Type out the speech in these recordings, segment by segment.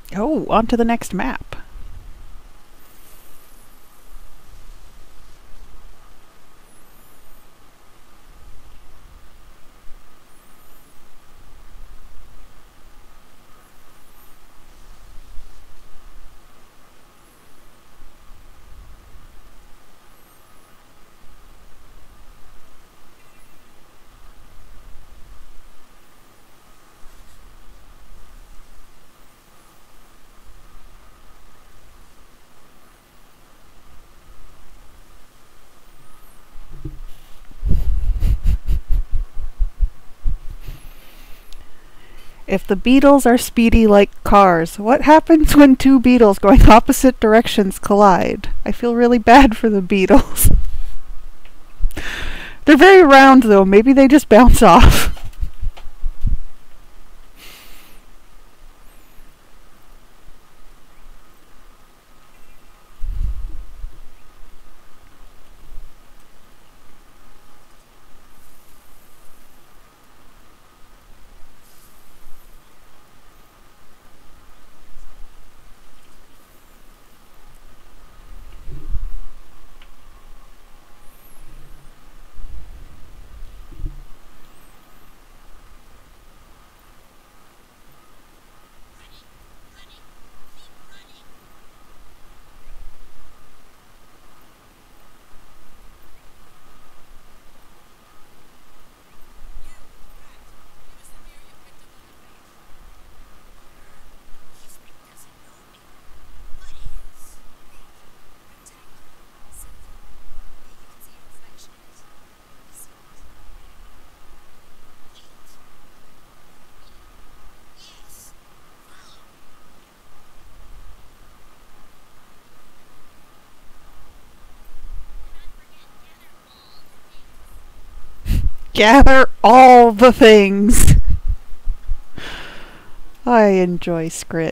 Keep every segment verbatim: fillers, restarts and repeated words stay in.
Oh, on to the next map. If the beetles are speedy like cars, what happens when two beetles going opposite directions collide? I feel really bad for the beetles. They're very round though, maybe they just bounce off. Gather all the things. I enjoy Scrit.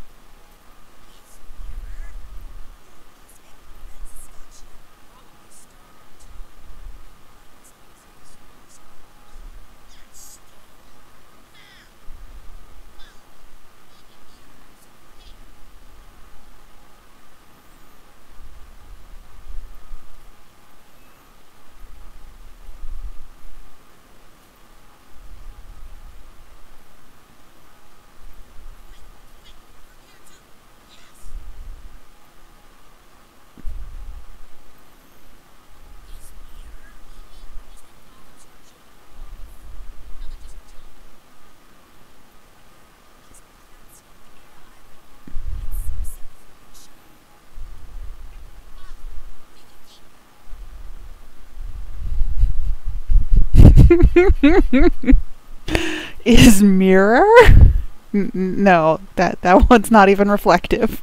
Is mirror? N no, that that one's not even reflective.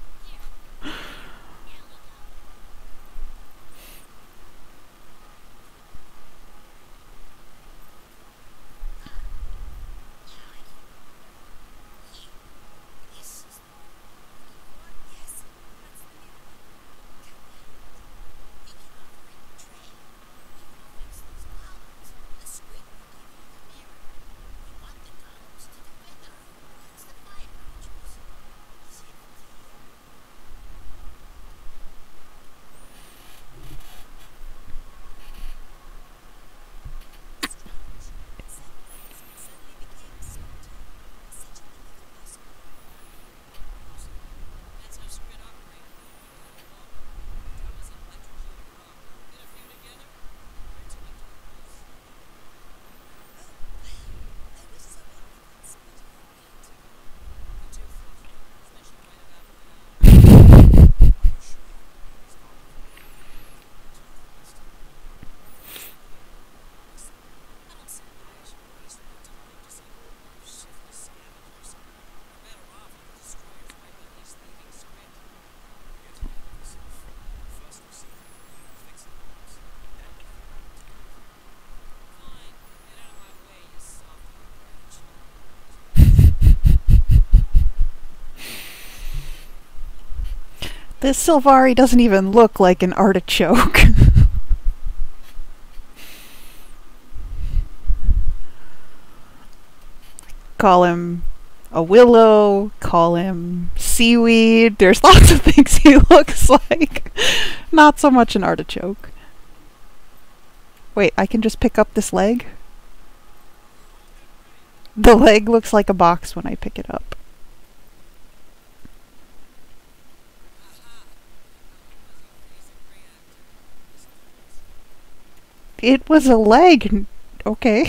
This Sylvari doesn't even look like an artichoke. Call him a willow, call him seaweed. There's lots of things he looks like. Not so much an artichoke. Wait, I can just pick up this leg? The leg looks like a box when I pick it up. It was a leg. Okay.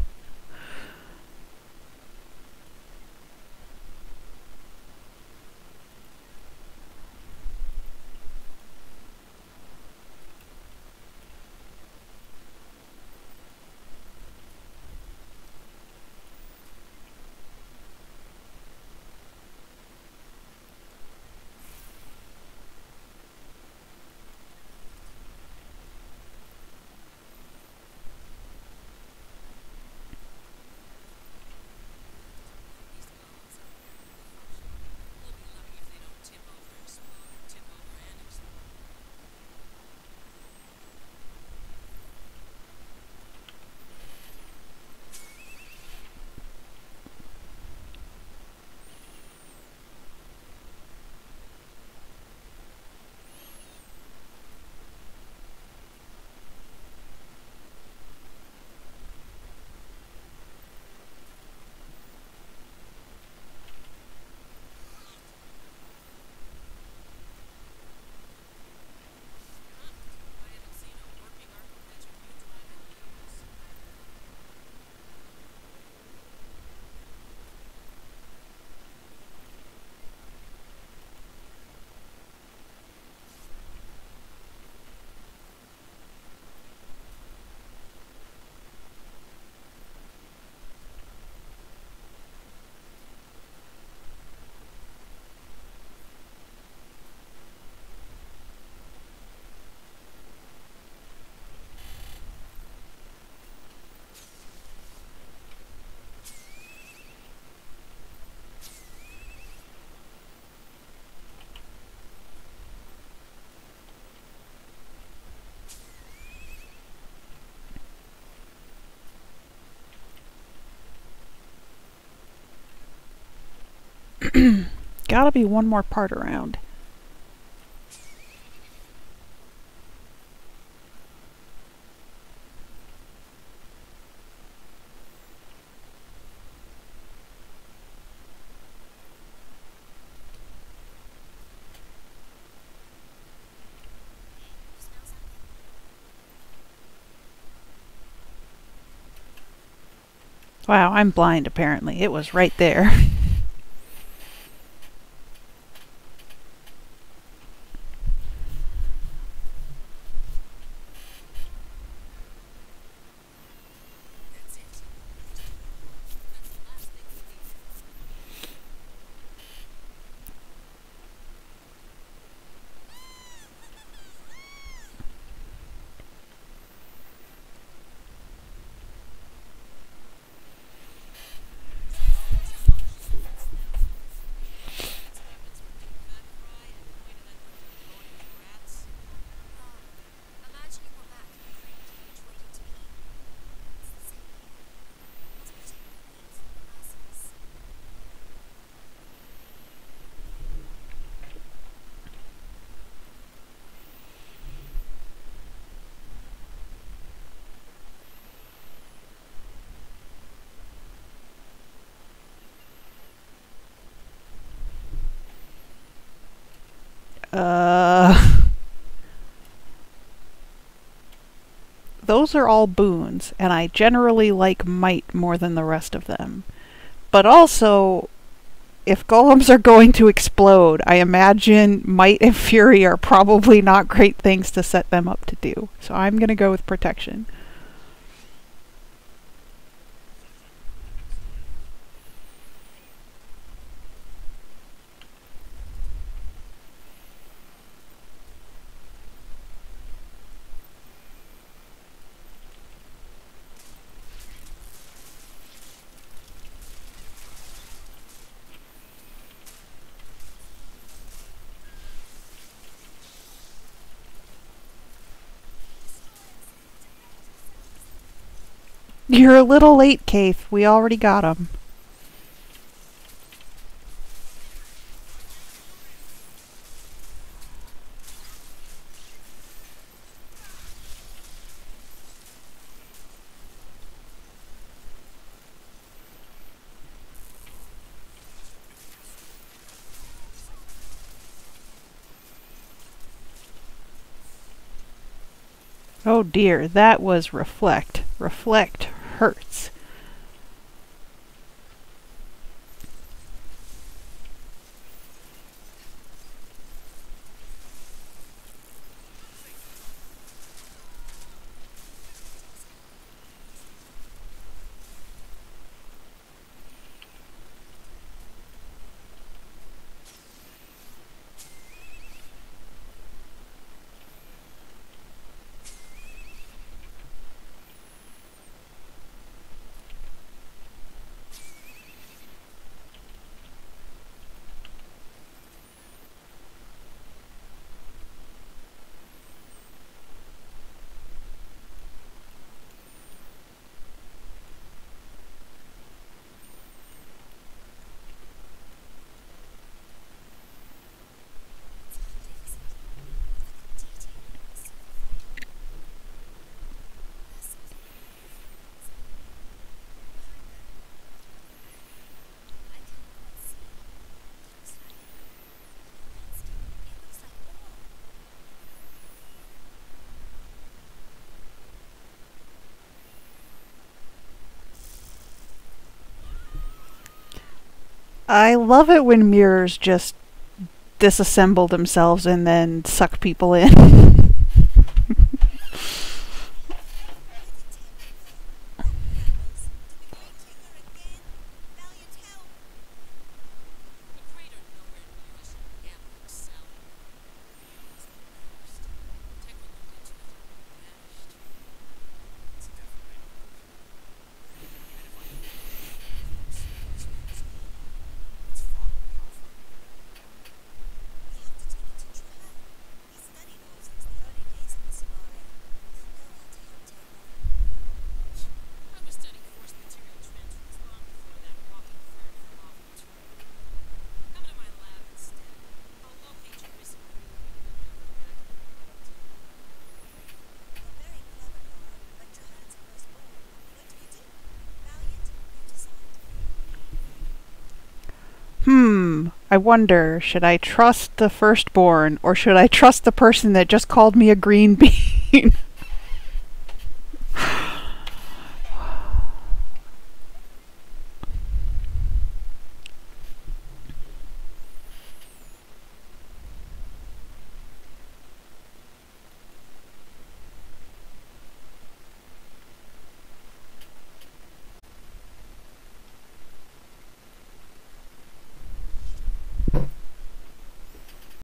Gotta be one more part around. Wow, I'm blind apparently. It was right there. Uh, those are all boons, and I generally like might more than the rest of them. But also, if golems are going to explode, I imagine might and fury are probably not great things to set them up to do. So I'm gonna go with protection. You're a little late, Kaith. We already got him. Oh dear, that was reflect. Reflect hurts. I love it when mirrors just disassemble themselves and then suck people in. Hmm, I wonder, should I trust the firstborn, or should I trust the person that just called me a green bean?